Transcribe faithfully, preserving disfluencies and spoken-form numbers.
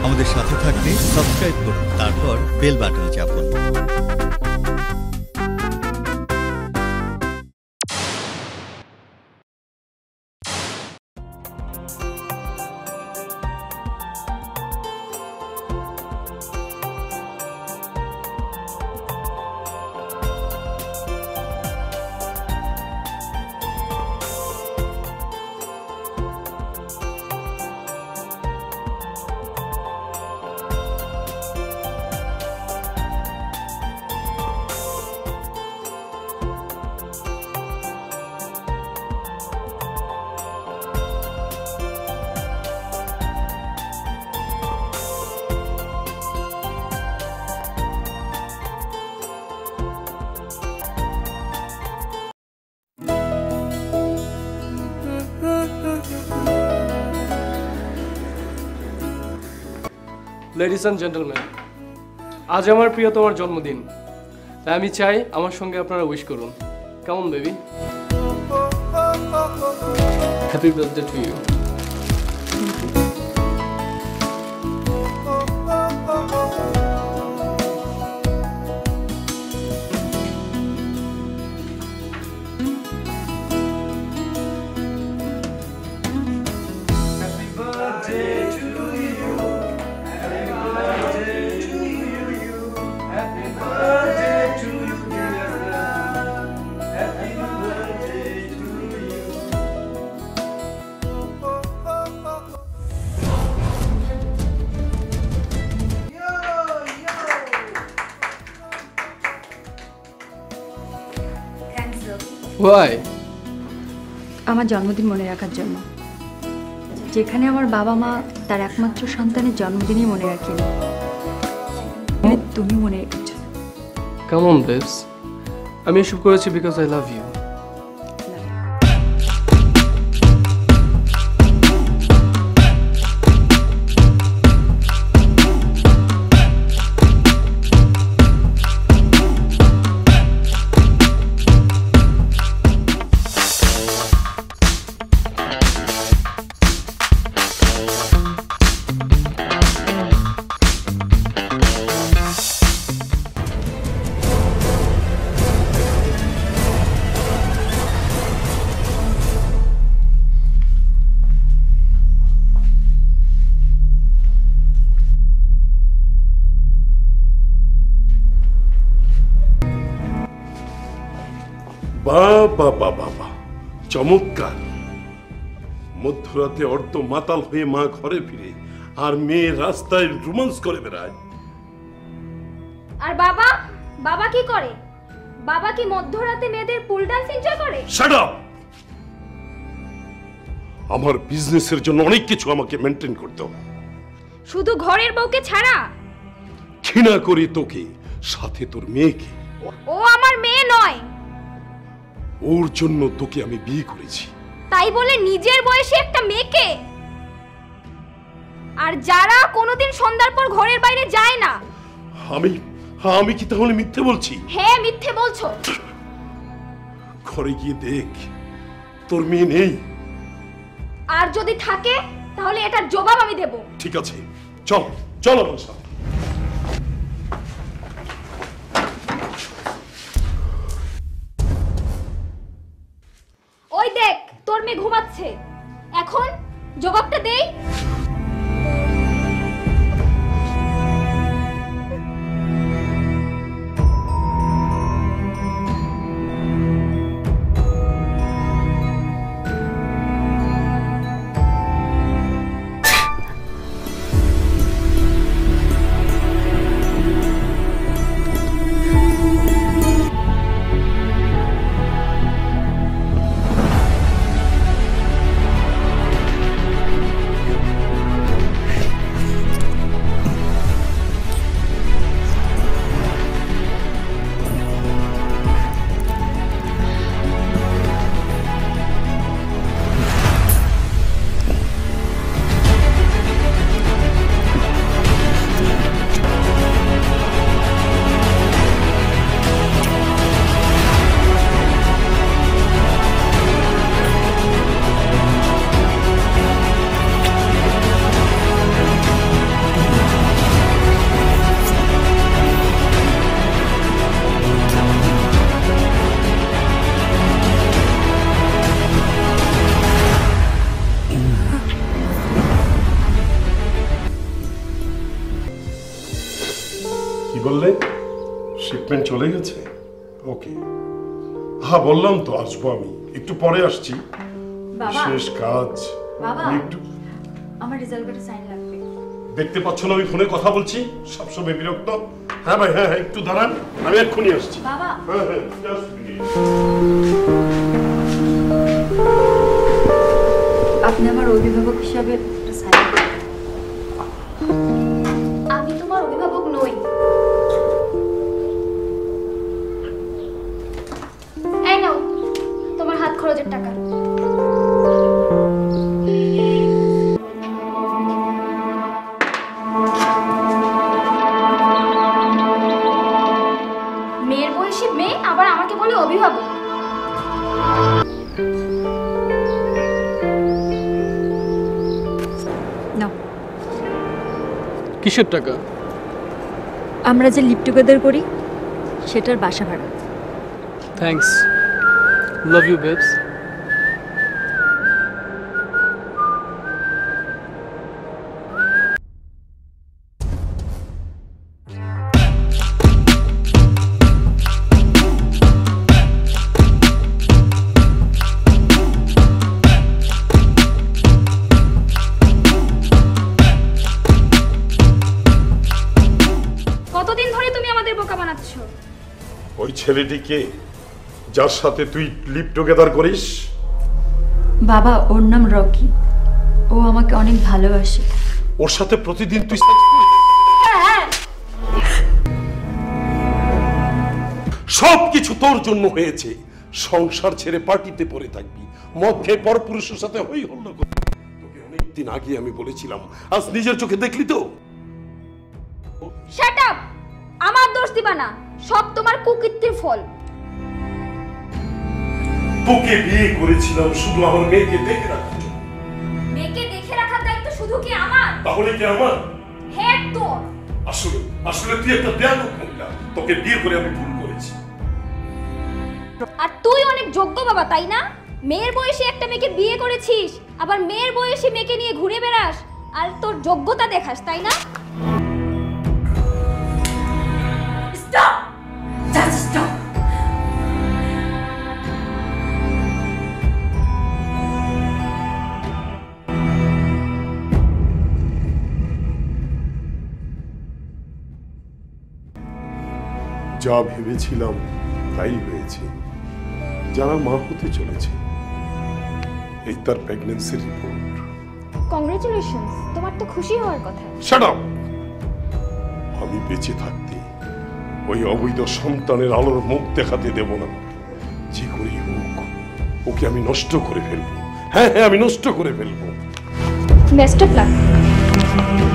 আমাদের সাথে থাকতে সাবস্ক্রাইব করুন, তারপর বেল বাটন চাপুন। লেডিস অ্যান্ড জেন্টলম্যান, আজ আমার প্রিয়তমার জন্মদিন, তাই আমি চাই আমার সঙ্গে আপনারা উইশ করুন। কেমন baby? Happy birthday to you. Why? আমার জন্মদিন মনে রাখার জন্য, যেখানে আমার বাবা মা তার একমাত্র সন্তানের জন্মদিনই মনে রাখেনি, তুমি মনে রেখেছ। Come on, babes. আমি এসব করেছি because I love you. বাবা বাবা বা চমৎকার। মধ্যরাতে অর্ধ মাতাল হয়ে মা ঘরে ফিরে আর মেয়ে রাস্তায় রোমান্স করে বেড়ায়। আর বাবা বাবা কি করে? বাবা কি মধ্যরাতে মেয়েদের পুল ডান্স এনজয় করে? Shut up! আমার বিজনেসের জন্য অনেক কিছু আমাকে মেইনটেইন করতে হবে। শুধু ঘরের বউকে ছাড়া? ঘৃণা করি তোকে, সাথে তোর মেয়েকে। ও আমার মেয়ে নয়। ওর জন্য তোকে আমি বিয়ে করেছি। তাই বলে নিজের বয়সে একটা মেয়েকে? আর যারা কোনোদিন সন্ধ্যার পর ঘরের বাইরে যায় না। আমি আমি কি তাহলে মিথ্যে বলছি? হ্যাঁ, মিথ্যে বলছো। ঘরে গিয়ে দেখ, তোর মেয়ে নেই। আর যদি থাকে তাহলে এটার জবাব আমি দেব। ঠিক আছে, চল চল আমার সাথে। ওই দেখ, তোর মেয়ে ঘুমাচ্ছে। এখন জবাবটা দেই। বললে শিপমেন্ট চলে গেছে? ওকে, হ্যাঁ বললাম তো আসবো, আমি একটু পরে আসছি, বাবা শেষ কাজ। বাবা আমি একটু আমার রেজাল্ট কার্ডে সাইন লাগবে। দেখতে পাচ্ছ না আমি ফোনে কথা বলছি, সবসময় বিরক্ত। হ্যাঁ ভাই, হ্যাঁ হ্যাঁ একটু দাঁড়ান, আমি এক্ষুনি আসছি। বাবা হ্যাঁ হ্যাঁ just minute। আপনি আমার অভিভাবক হিসাবে একটা সাইন করবেন। আমি তোমার অভিভাবক নই। এই নাও তোমার হাত খরচের টাকা। মেয়ের বয়সী মেয়ে আবার আমাকে বলে অভিভাবক। নাও, কিসের টাকা? আমরা যে লিভ টুগেদার করি সেটার বাসা ভাড়া। Thanks, love you babes. কতদিন ধরে তুমি আমাদের বোকা বানাচ্ছ? ওই ছেলেটিকে যার সাথে তুই লিভ টুগেদার করিস, বাবা ওর নাম রকি, ও আমাকে অনেক ভালোবাসে। ওর সাথে প্রতিদিন তুই সেক্স করিস? সব কিছু তোর জন্য হয়েছে। সংসার ছেড়ে পার্টিতে পড়ে থাকবি, মদ খেয়ে পরপুরুষের সাথে হই হল্লা করবি। তোকে অনেকদিন আগে আমি বলেছিলাম, আজ নিজের চোখে দেখলি তো। Shut up! আমার দোষ দিবা না, সব তোমার কুকীর্তির ফল। তোকে বিয়ে করেছিলাম শুধু আমার মেয়েকে দেখে রাখার জন্য। মেয়েকে দেখে রাখার দায়িত্ব শুধু কি আমার? তাহলে কি আমার? হ্যাঁ তোর। আসলে আসলে তুই একটা বেয়াদব মহিলা, তোকে বিয়ে করে আমি ভুল করেছি। আর তুই অনেক যোগ্য বাবা, তাই না? মেয়ের বয়সে একটা মেয়েকে বিয়ে করেছিস, আবার মেয়ের বয়সী মেয়েকে নিয়ে ঘুরে বেড়াস আর তোর যোগ্যতা দেখাস, তাই না? স্টপ! Just stop! যা ভেবেছিলাম তাই হয়েছে। যারা মা হতে চলেছে, এই তার প্রেগন্যান্সি রিপোর্ট। কংগ্রেচুলেশনস, তোমার তো খুশি হওয়ার কথা। Shut up! আমি বেঁচে থাকতে ওই অবৈধ সন্তানের আলোর মুখ দেখাতে দেব না। যে করেই হোক ওকে আমি নষ্ট করে ফেলবো। হ্যাঁ হ্যাঁ আমি নষ্ট করে ফেলবো। Best of lakh.